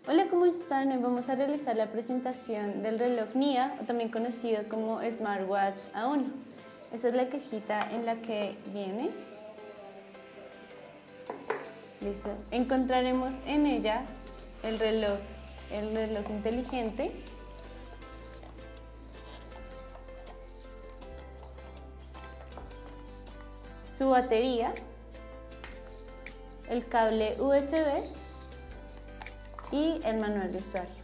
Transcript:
Hola, ¿cómo están? Hoy vamos a realizar la presentación del reloj Nia, o también conocido como Smartwatch A1. Esta es la cajita en la que viene. Listo. Encontraremos en ella el reloj inteligente, su batería, el cable USB y el manual de usuario.